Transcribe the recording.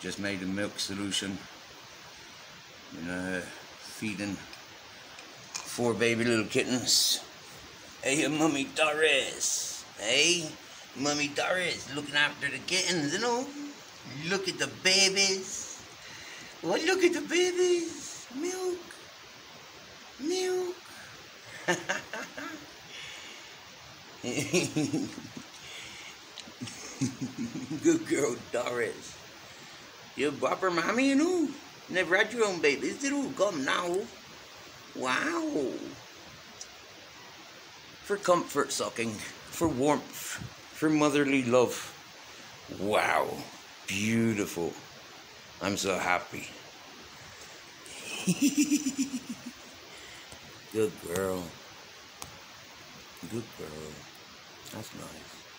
Just made a milk solution. Feeding 4 baby little kittens. Hey, Mummy Dorris. Hey, Mummy Dorris, looking after the kittens, you know. Look at the babies. Well, look at the babies. Milk. Milk. Good girl, Dorris. You're a proper mommy, you know. Never had your own babies, you know. Come now. Wow. For comfort sucking, for warmth, for motherly love. Wow. Beautiful. I'm so happy. Good girl. Good girl. That's nice.